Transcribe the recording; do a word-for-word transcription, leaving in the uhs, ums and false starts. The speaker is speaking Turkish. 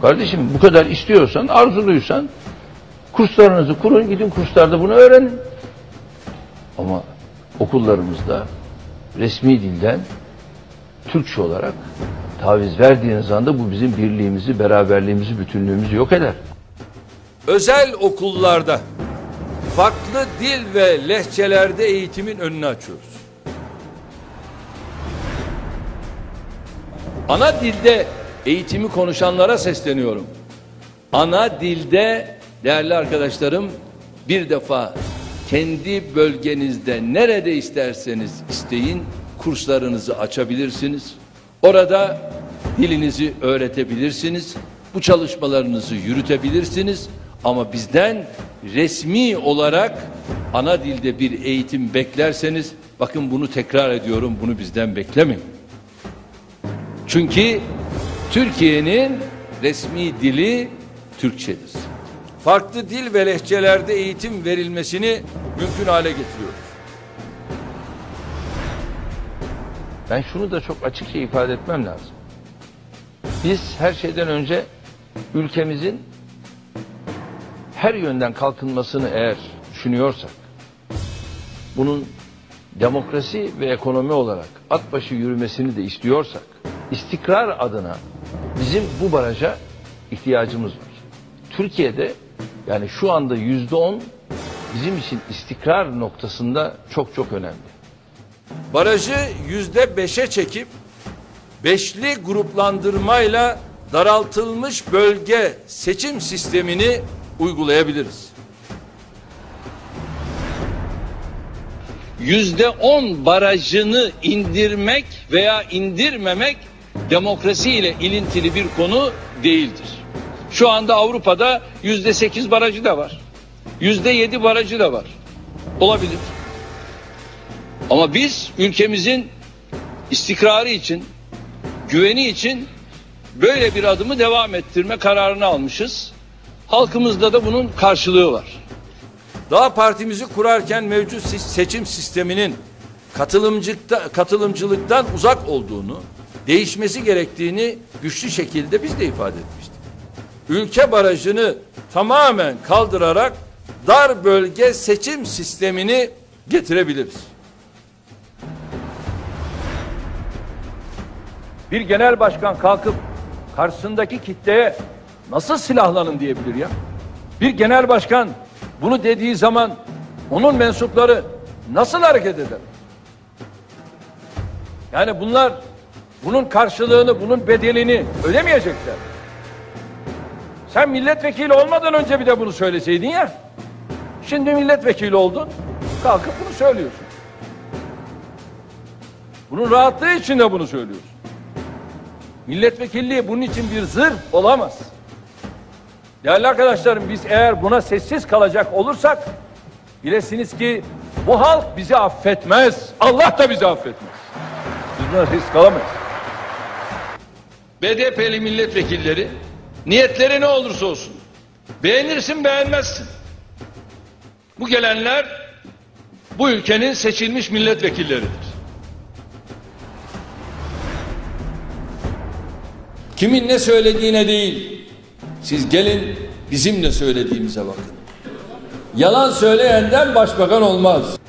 Kardeşim bu kadar istiyorsan, arzuluysan kurslarınızı kurun, gidin kurslarda bunu öğrenin. Ama okullarımızda resmi dilden Türkçe olarak taviz verdiğiniz anda bu bizim birliğimizi, beraberliğimizi, bütünlüğümüzü yok eder. Özel okullarda farklı dil ve lehçelerde eğitimin önünü açıyoruz. Ana dilde eğitimi konuşanlara sesleniyorum. Ana dilde değerli arkadaşlarım, bir defa kendi bölgenizde nerede isterseniz isteyin kurslarınızı açabilirsiniz. Orada dilinizi öğretebilirsiniz. Bu çalışmalarınızı yürütebilirsiniz. Ama bizden resmi olarak ana dilde bir eğitim beklerseniz, bakın bunu tekrar ediyorum, bunu bizden beklemeyin. Çünkü Türkiye'nin resmi dili Türkçedir. Farklı dil ve lehçelerde eğitim verilmesini mümkün hale getiriyoruz. Ben şunu da çok açıkça ifade etmem lazım. Biz her şeyden önce ülkemizin her yönden kalkınmasını eğer düşünüyorsak, bunun demokrasi ve ekonomi olarak at başı yürümesini de istiyorsak, istikrar adına bizim bu baraja ihtiyacımız var. Türkiye'de yani şu anda yüzde on bizim için istikrar noktasında çok çok önemli. Barajı yüzde beşe çekip beşli gruplandırmayla daraltılmış bölge seçim sistemini uygulayabiliriz. Yüzde on barajını indirmek veya indirmemek demokrasi ile ilintili bir konu değildir. Şu anda Avrupa'da yüzde sekiz barajı da var. Yüzde yedi barajı da var. Olabilir. Ama biz ülkemizin istikrarı için, güveni için böyle bir adımı devam ettirme kararını almışız. Halkımızda da bunun karşılığı var. Daha partimizi kurarken mevcut seçim sisteminin katılımcılıkta, katılımcılıktan uzak olduğunu, değişmesi gerektiğini güçlü şekilde biz de ifade etmiştik. Ülke barajını tamamen kaldırarak dar bölge seçim sistemini getirebiliriz. Bir genel başkan kalkıp karşısındaki kitleye nasıl silahlanın diyebilir ya? Bir genel başkan bunu dediği zaman onun mensupları nasıl hareket eder? Yani bunlar bunun karşılığını, bunun bedelini ödemeyecekler. Sen milletvekili olmadan önce bir de bunu söyleseydin ya. Şimdi milletvekili oldun, kalkıp bunu söylüyorsun. Bunun rahatlığı için de bunu söylüyorsun. Milletvekilliği bunun için bir zırh olamaz. Değerli arkadaşlarım, biz eğer buna sessiz kalacak olursak bilesiniz ki bu halk bizi affetmez. Allah da bizi affetmez. Biz buna risk alamayız. B D P'li milletvekilleri niyetleri ne olursa olsun beğenirsin beğenmezsin. Bu gelenler bu ülkenin seçilmiş milletvekilleridir. Kimin ne söylediğine değil, siz gelin bizim ne söylediğimize bakın. Yalan söyleyenden başbakan olmaz.